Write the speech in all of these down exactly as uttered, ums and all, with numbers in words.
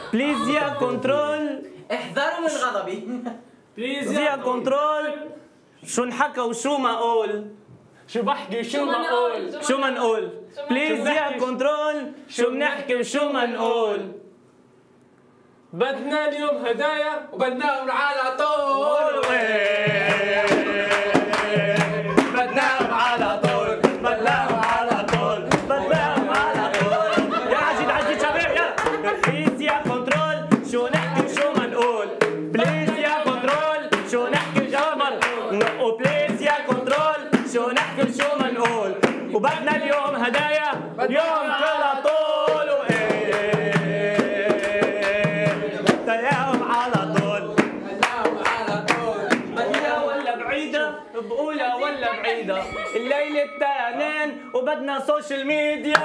بليز يا كنترول احذروا من غضبي. بليز يا كنترول شو انحكى وشو ما اقول؟ شو بحكي وشو ما اقول؟ شو ما نقول؟ بليز يا كنترول شو بنحكي وشو ما نقول؟ بدنا اليوم هدايا وبدناهم على طول. بدناهم على طول، بدناهم على طول، بدناهم على طول. يا عجيد عجيد شباب يلا. بليز يا كنترول شو نحكي وشو ما نقول؟ بليز يا كنترول شو نحكي وشو ما نقول؟ بليز يا كنترول شو نحكي وشو ما نقول؟ وبدنا اليوم هدايا اليوم على طول. بدناهم على طول، بدناهم على طول. بعيدة ولا بعيدة؟ بقولها ولا بعيدة؟ الليلة التنين وبدنا سوشيال ميديا.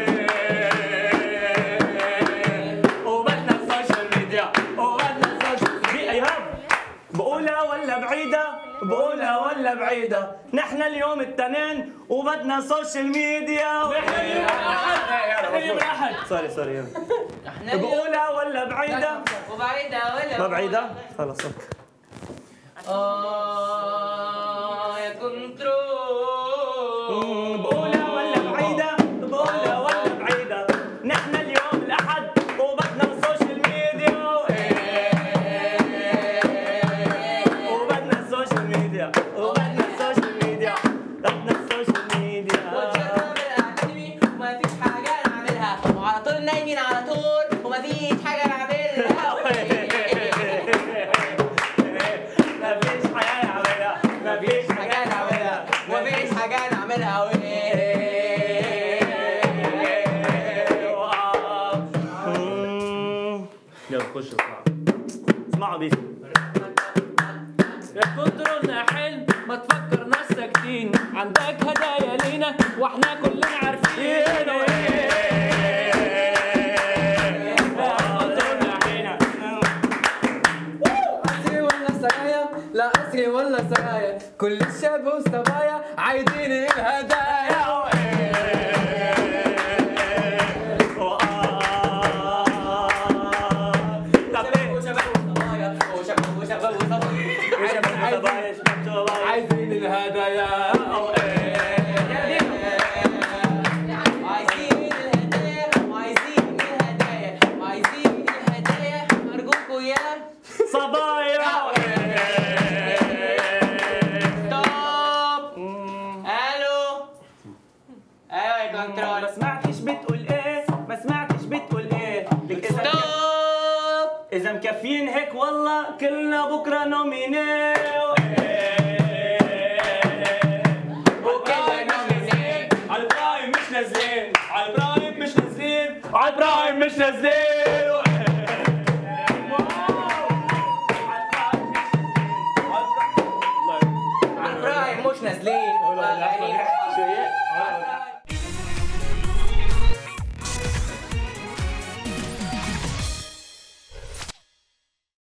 وبدنا سوشيال ميديا وبدنا سوشيال ميديا. ايهاب بقولها ولا بعيدة؟ بقولها ولا بعيدة؟ نحن اليوم التنين وبدنا سوشيال ميديا. نحن اليوم الأحد. نحن اليوم الأحد. سوري سوري. بقولها ولا بعيدة؟ وبعيدة ولا ما بعيدة؟ خلص اوكي. آه يا كنترول. بقولها ولا بعيدة؟ بقولها ولا بعيدة؟ نحن اليوم الأحد وبدنا السوشيال ميديا. وبدنا السوشيال ميديا وبدنا السوشيال ميديا بدنا السوشيال ميديا. وجدنا بالأكاديمي وما فيش حاجة نعملها، وعلى طول نايمين على طول وما فيش حاجة نعملها. مفيش حاجة نعملها، مفيش حاجة نعملها، مفيش حاجة نعملها. يلا خش اسمعوا اسمعوا بيش. يا كنترول حلم ما تفكر ناس ساكتين، عندك هدايا لينا واحنا كلنا عارفين. أسري ولا سرايا؟ لا أسري ولا سرايا، كل الشباب والصبايا عايزين الهدايا. عايزين الهدايا. عايزين الهدايا وعايزين الهدايا وعايزين الهدايا أرجوكوا يا صبايا. ستوب. الو. ايوه يا كنترول. ما سمعتش بتقول ايه؟ ما سمعتش بتقول ايه؟ لك إذا ستوب. إذا مكفيين هيك والله كلنا بكره نوميني. وكلنا نازلين. على البرايم مش نازلين، على البرايم مش نازلين، على البرايم مش نازلين. على البرايم مش نازلين. شو هي؟